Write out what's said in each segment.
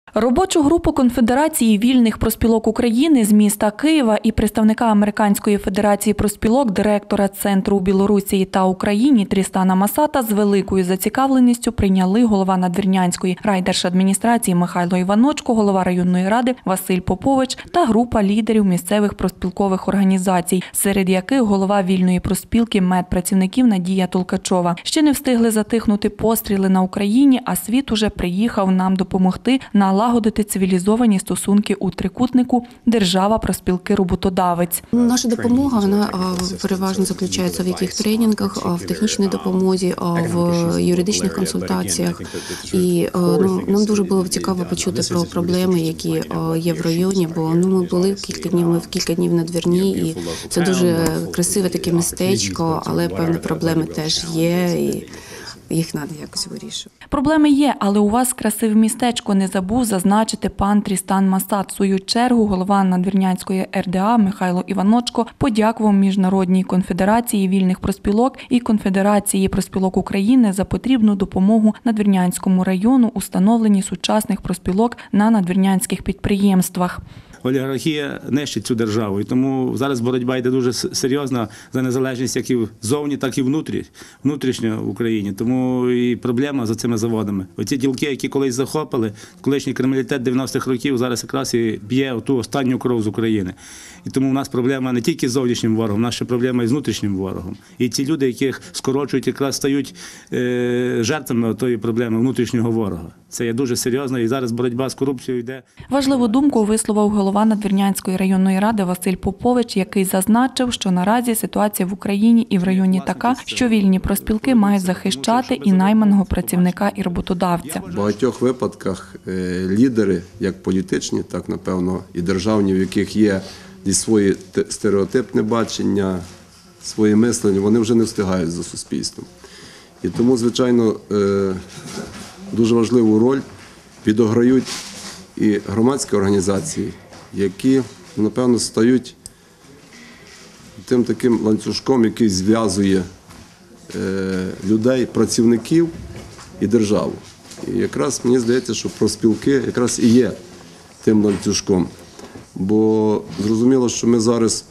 Робочу групу Конфедерації вільних профспілок України з міста Києва і представника Американської федерації профспілок, директора Центру у Білорусі та Україні Трістана Масата з великою зацікавленістю прийняли голова Надвірнянської райдержадміністрації Михайло Іваночко, голова районної ради Василь Попович та група лідерів місцевих профспілкових організацій, серед яких голова вільної профспілки медпрацівників Надія Толкачова. Ще не встигли затихнути постріли на Україні, а світ уже приїхав нам допомогти налагодити цивілізовані стосунки у трикутнику держава, профспілки, роботодавець. Наша допомога, вона переважно заключається в яких тренінгах, в технічній допомозі, в юридичних консультаціях. І нам дуже було цікаво почути про проблеми, які є в районі, бо ми були кілька днів на Надвірні, і це дуже красиве таке містечко, але певні проблеми теж є. І їх треба якось вирішувати. Проблеми є, але у вас красиве містечко, не забув зазначити пан Трістан Масат. В свою чергу голова Надвірнянської РДА Михайло Іваночко подякував Міжнародній конфедерації вільних профспілок і Конфедерації профспілок України за потрібну допомогу Надвірнянському району у встановленні сучасних профспілок на надвірнянських підприємствах. Олігархія нищить цю державу, і тому зараз боротьба йде дуже серйозна за незалежність як і ззовні, так і внутрішньо в Україні. Тому і проблема за цими заводами. Оці ділки, які колись захопили, колишній криміналітет 90-х років зараз якраз і б'є ту останню кров з України. І тому в нас проблема не тільки з зовнішнім ворогом, в нас ще проблема і з внутрішнім ворогом. І ці люди, яких скорочують, якраз стають жертвами тої проблеми внутрішнього ворога. Це є дуже серйозно, і зараз боротьба з корупцією йде. Важливу думку висловив голова Надвірнянської районної ради Василь Попович, який зазначив, що наразі ситуація в Україні і в районі така, що вільні профспілки мають захищати і найманого працівника, і роботодавця. В багатьох випадках лідери, як політичні, так, напевно, і державні, в яких є своє стереотипне бачення, своє мислення, вони вже не встигають за суспільством. І тому, звичайно, дуже важливу роль відіграють і громадські організації, які, напевно, стають тим таким ланцюжком, який зв'язує людей, працівників і державу. І якраз мені здається, що профспілки якраз і є тим ланцюжком. Бо зрозуміло, що ми зараз,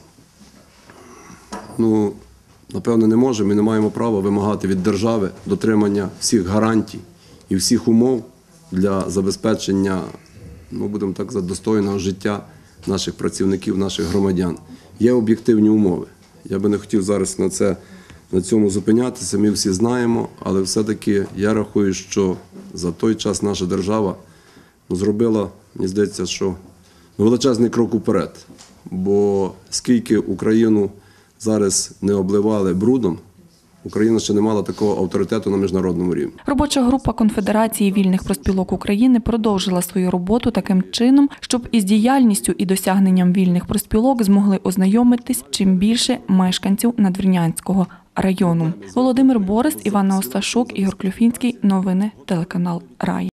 напевно, не можемо і не маємо права вимагати від держави дотримання всіх гарантій і всіх умов для забезпечення, будемо так казати, достойного життя наших працівників, наших громадян. Є об'єктивні умови. Я би не хотів зараз на цьому зупинятися, ми всі знаємо, але все-таки я рахую, що за той час наша держава зробила, мені здається, що величезний крок уперед. Бо скільки Україну зараз не обливали брудом, Україна ще не мала такого авторитету на міжнародному рівні. Робоча група Конфедерації вільних профспілок України продовжила свою роботу таким чином, щоб із діяльністю і досягненням вільних профспілок змогли ознайомитись чим більше мешканців Надвірнянського району. Володимир Борис, Іванна Осташук, Ігор Клюфінський. Новини телеканал Рай.